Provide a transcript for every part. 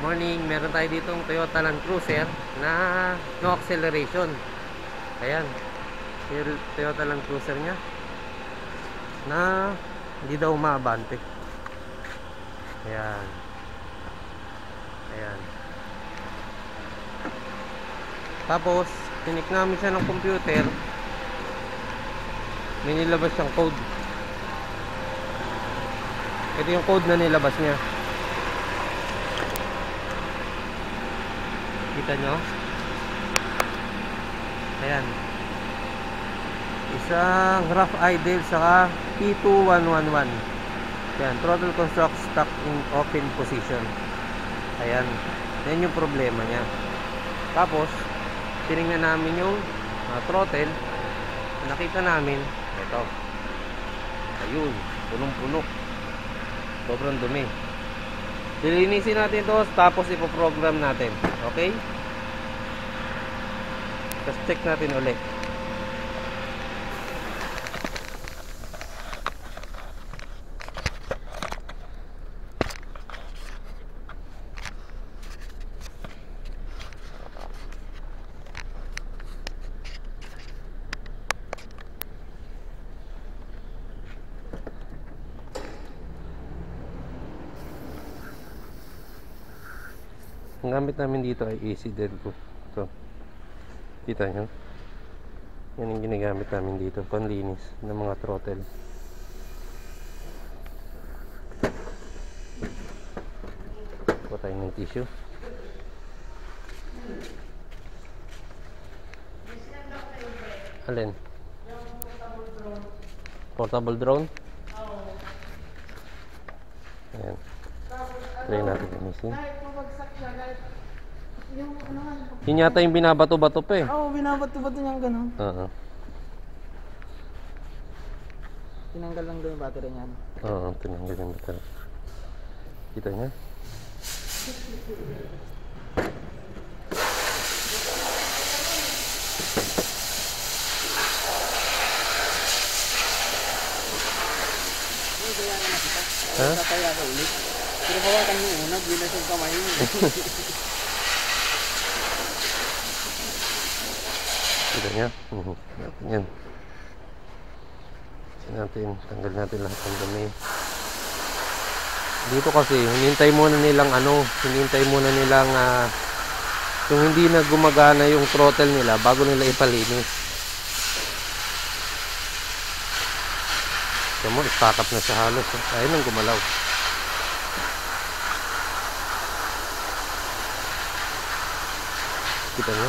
Morning, meron tayo ditong Toyota Land Cruiser na no acceleration. Ayan, yung Toyota Land Cruiser nya na hindi daw umaabante. Ayan. Ayan. Tapos tinik namin siya ng computer, may nilabas siyang code. Ito yung code na nilabas niya. Kita nyo? Ayan. Isang rough idle saka P2111. Ayan, throttle construct stuck in open position. Ayan. Yan yung problema niya. Tapos tinignan namin yung throttle. Nakita namin ito. Ayun, punong-puno. Sobrang dumi. Lilinisin natin ito, tapos ipoprogram natin. Okay? Tapos check natin ulit. Ang gamit namin dito ay AC Delco. Ito. Kita nyo? Yan yung ginagamit namin dito. Panlinis ng mga throttle. Kuha tayo ng tissue. Alin? Portable drone? Ayan. Try natin gamisin. Yun yata yung binabato-bato pa eh. Oo, binabato-bato niyang gano'n. Oo. Tinanggal lang daw yung battery niyan. Oo, tinanggal yung battery. Kita niya? Ha? Kaya ka ulit. Pero bawakan mo una, bilas yung kamay mo. Kita niya? Yan. Tanggal natin lahat ng dumi. Dito kasi, hinintay muna nilang kung hindi na gumagana yung throttle nila bago nila ipalinis. So mo, stack up na siya halos. Ayun nang gumalaw. Kita niyo?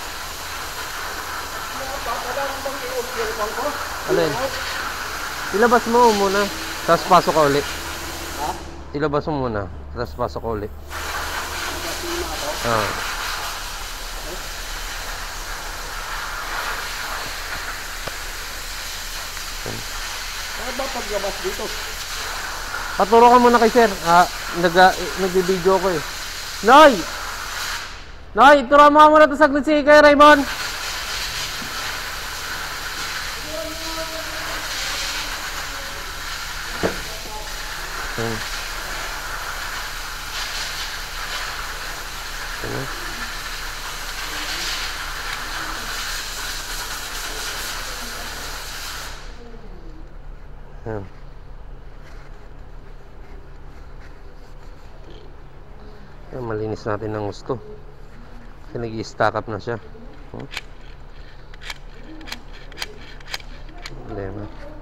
Alin? Ilabas mo muna. Tapos pasok ka ulit. Ha? Ilabas mo muna. Tapos pasok ka ulit. Ano ba paglabas dito? Paturo ka muna kay sir. Nag-video ko eh. Noy! Noy, turo mo muna ito saglit si kay Raymond. Malinis natin ng gusto kasi nag-i-stack up na siya. Problema.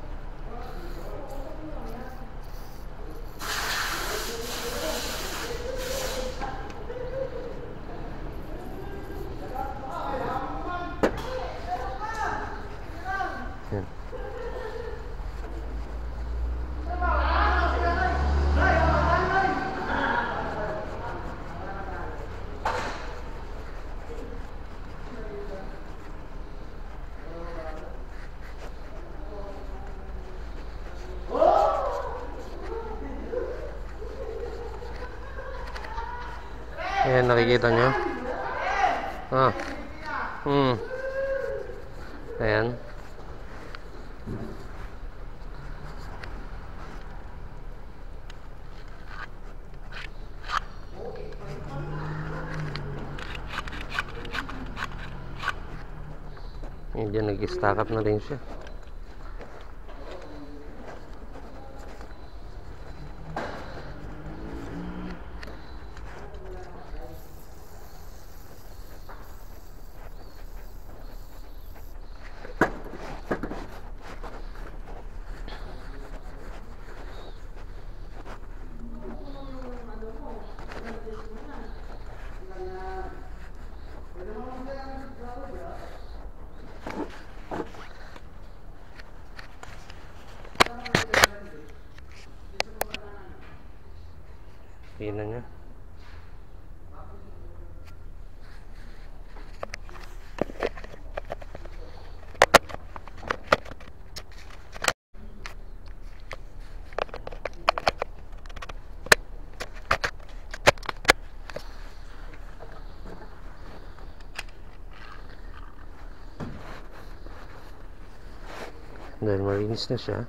Yan. Ayan, nakikita nyo? Ayan. Medyo nag-stack up na rin siya. Hina niya. Dahil malinis na siya,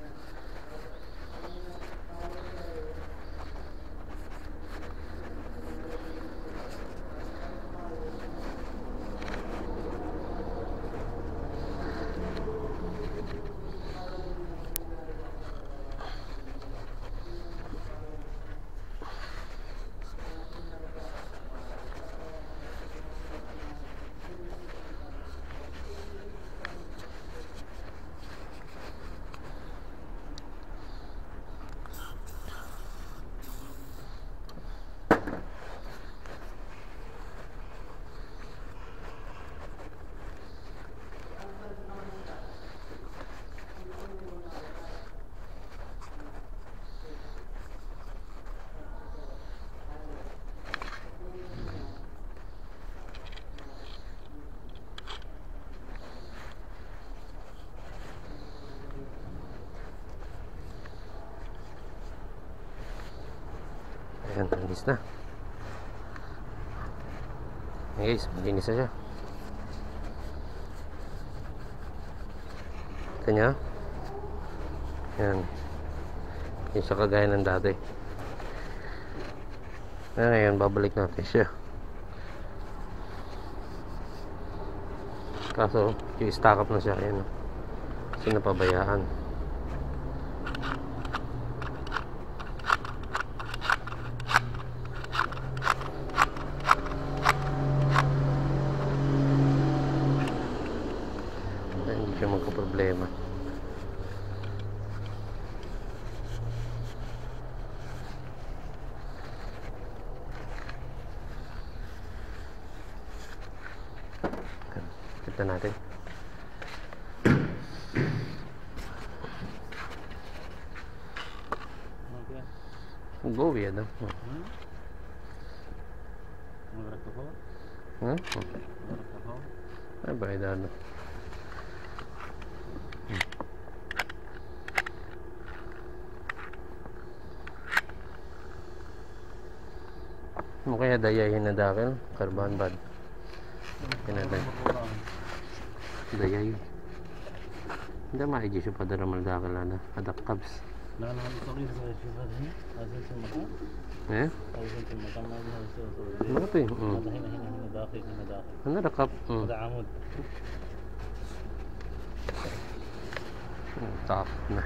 ayan, malinis na. Ayan guys, malinis na siya. Ito niya. Ayan. Hindi siya kagaya ng dati. Ayan, babalik natin siya. Kaso, yung stack up na siya. Ayan. Kasi napabayaan. Hindi siya magkaproblema. Kita natin. Go ya daw. Ay ba idano. Mo kaya dayahin na dakil, karban bad. Kinaday. Dayay. Hindi maigi siya pada ramal dakil na adak kabs. Nah, itu lagi saya coba ini, hasil semua. Hasil semua lagi hasil semua. Ano to eh? Hina dakil. Ano rakap? Ada amud. Tak na.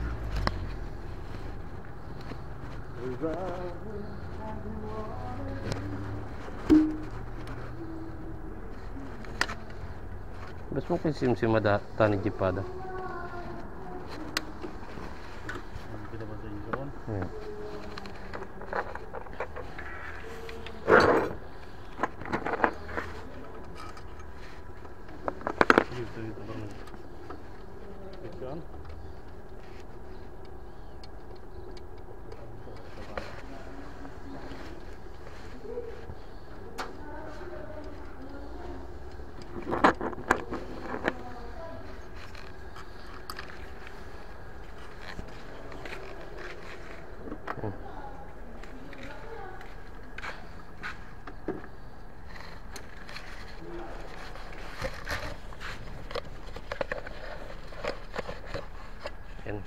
Bas mo kung simsimada tani jipada. Kita bahasa Inggris. Yeah. Itu banget. Ikan. Yan.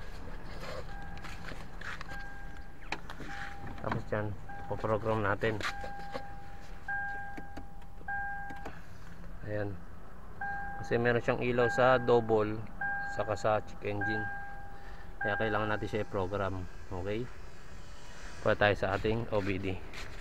Tapos dyan, po-program natin. Ayan. Kasi meron siyang ilaw sa double saka sa check engine. Kaya kailangan natin siya i-program. Okay? Para tayo sa ating OBD.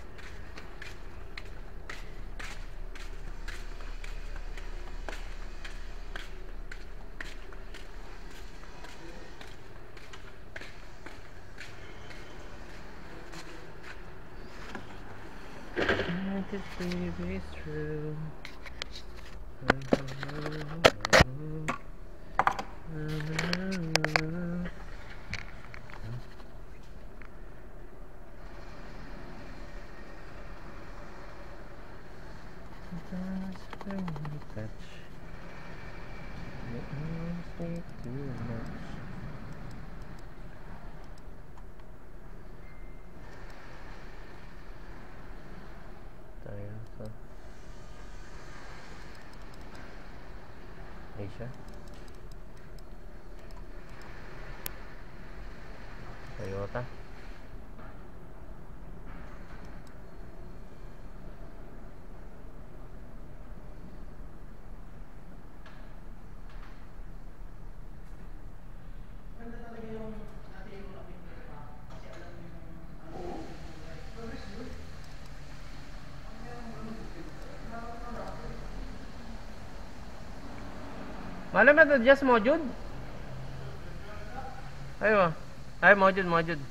Tayo sa Asia, Toyota. Malam na just mojud. Ayo. Ay mojud.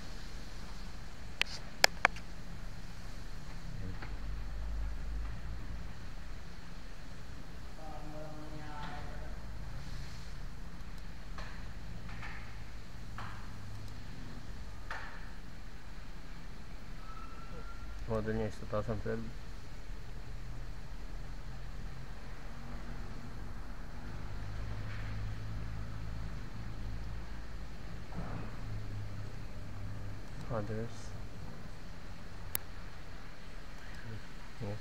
Model niya is 2012. Others. Yes.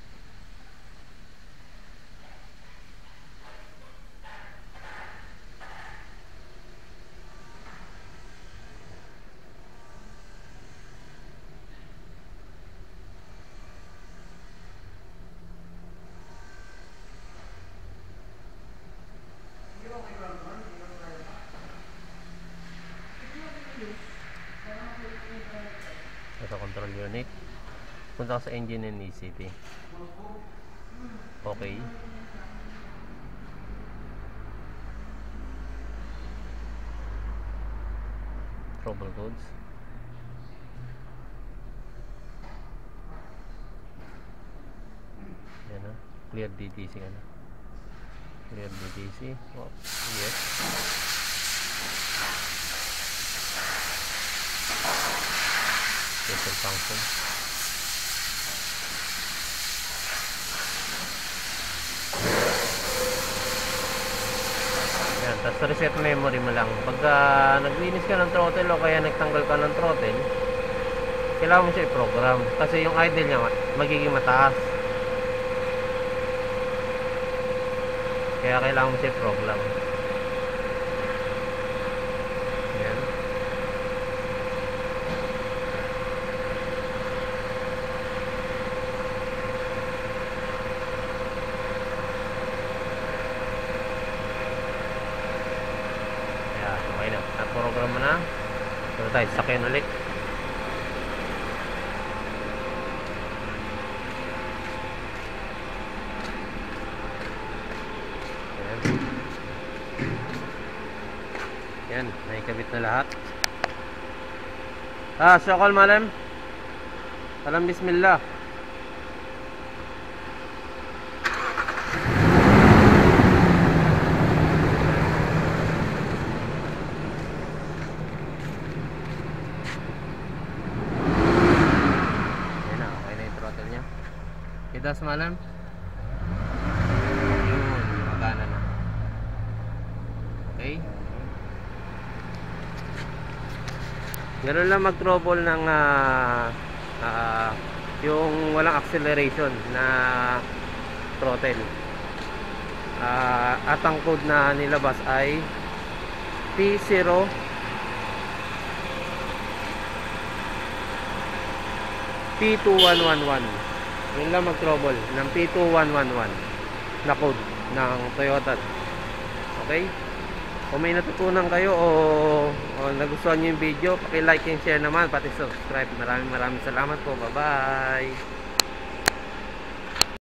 Sa control unit, punta ka sa engine and ECP. Okay. Trouble codes. Yan na. Clear DTC ka na. Clear DTC. Oh, yes. Special function. Yan, tapos reset memory mo lang. Pagka naglinis ka ng throttle o kaya nagtanggal ka ng throttle, kailangan mo siya i-program kasi yung idle niya magiging mataas. Kaya kailangan mo siya i-program. Yan. Okay na, na-program mo na. Punta tayo, sakyan ulit. Ayan. Yan, naikabit na lahat. Syokol malam. Salam bismillah. Kita semalam magana na. Okay, ganoon lang mag-trouble ng yung walang acceleration na throttle. At ang code na nilabas ay P0 P2111. Yun lang mag-trouble ng P2111 na code. ng Toyota. Okay? Kung may natutunan kayo o nagustuhan nyo yung video, paki-like and share naman, pati subscribe. Maraming salamat po. Bye-bye!